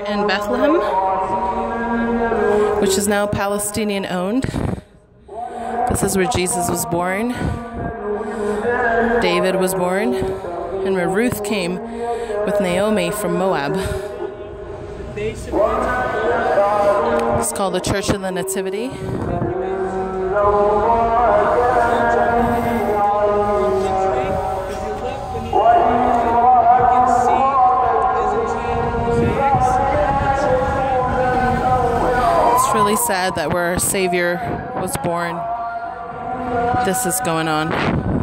in Bethlehem, which is now Palestinian owned. This is where Jesus was born, David was born, and where Ruth came with Naomi from Moab. It's called the Church of the Nativity. It's really sad that where our Savior was born, this is going on.